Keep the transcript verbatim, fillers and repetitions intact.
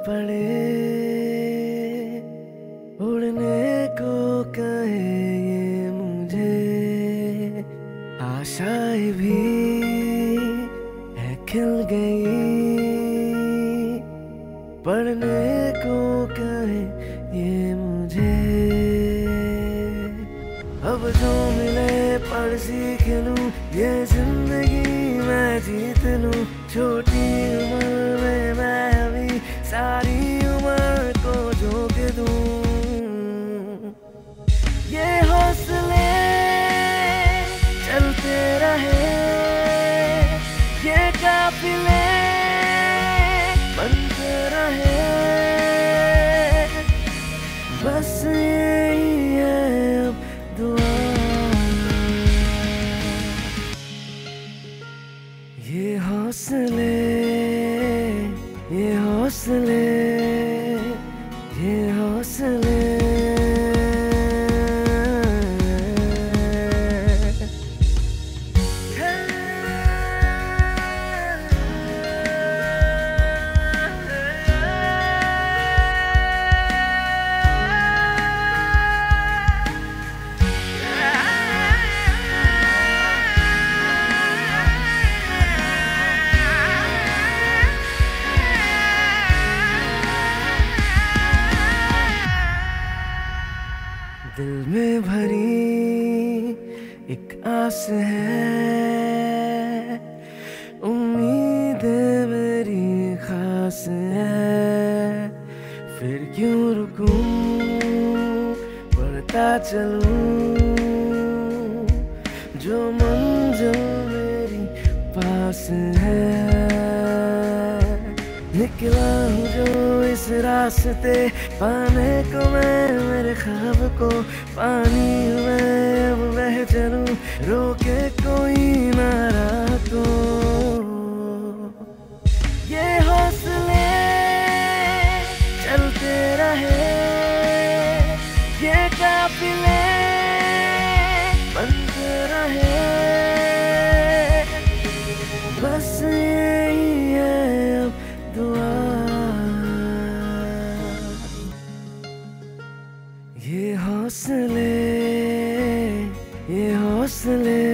पड़े, उड़ने को कहे ये मुझे, आशाएं भी है खिल गई, पढ़ने को कहे ये मुझे। अब जो मिले पढ़ सीख लूं, ये जिंदगी मैं जीत लूं। छोटी उम्र में मैं अभी सारी उम्र को झोंक दूं। ये हौसले चलते रहे, ये काफिले बनते रहे, बस यही है अब दुआ। ये हौसले, ये हौसले, ये हौसले। दिल में भरी एक आस है, उम्मीदें मेरी खास है। फिर क्यों रुकूं, बढ़ता चलूं, जो मंजिल मेरी पास है। निकला हूँ जो इस रास्ते पाने को, मैं मेरे ख्वाब को पानी में अब बह चलूं, रोके कोई ना राह। ये हौसले चलते रहे, ये काफिले बनते रहे, बस यही है अब दुआ। ये हौसले, ये हौसले।